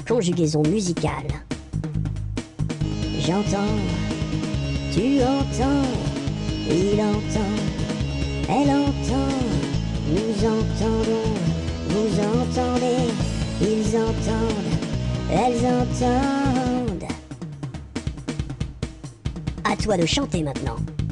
Conjugaison musicale. J'entends, tu entends, il entend, elle entend, nous entendons, vous entendez, ils entendent, elles entendent. À toi de chanter maintenant.